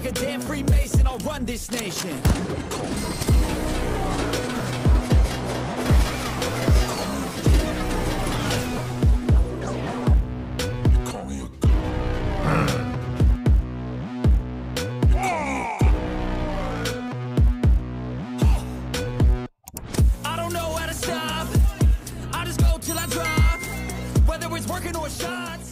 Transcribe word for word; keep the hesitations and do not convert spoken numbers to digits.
like a damn Freemason, I'll run this nation. I don't know how to stop, I just go till I drop, whether it's working or shots.